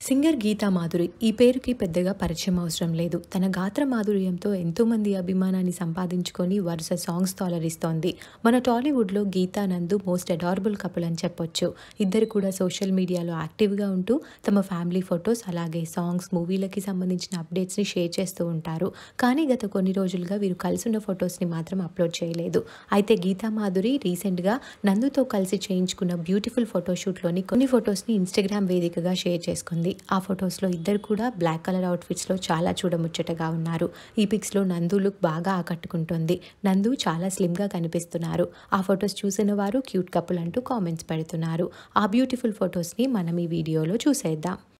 Singer Gita Madhuri ఈ పేరుకి పెద్దగా పరిచయం అవసరం లేదు. తన గాత్ర మాధుర్యంతో ఎంతోమంది అభిమానాన్ని సంపాదించుకొని వరుస సాంగ్స్తో అలరిస్తోంది. మన టాలీవుడ్లో గీతా నందు మోస్ట్ అడారబుల్ కపుల్ అని చెప్పొచ్చు. ఇద్దరు కూడా సోషల్ మీడియాలో యాక్టివ్గా ఉంటూ తమ ఫ్యామిలీ ఫొటోస్ అలాగే సాంగ్స్, మూవీలకి సంబంధించిన అప్డేట్స్ని షేర్ చేస్తూ ఉంటారు. కానీ గత కొన్ని రోజులుగా వీరు కలిసి ఉన్న ఫొటోస్ని మాత్రం అప్లోడ్ చేయలేదు. అయితే గీతా మాధురి రీసెంట్గా నందుతో కలిసి చేయించుకున్న బ్యూటిఫుల్ ఫోటోషూట్లోని కొన్ని ఫొటోస్ని ఇన్స్టాగ్రామ్ వేదికగా షేర్ చేసుకుంది. ఆ ఫొటోస్లో ఇద్దరు కూడా బ్లాక్ కలర్ అవుట్ఫిట్స్లో చాలా చూడముచ్చటగా ఉన్నారు. ఈ పిక్స్లో నందు లుక్ బాగా ఆకట్టుకుంటుంది. నందు చాలా స్లిమ్గా కనిపిస్తున్నారు. ఆ ఫొటోస్ చూసిన వారు క్యూట్ కపుల్ అంటూ కామెంట్స్ పెడుతున్నారు. ఆ బ్యూటిఫుల్ ఫొటోస్ని మనం ఈ వీడియోలో చూసేద్దాం.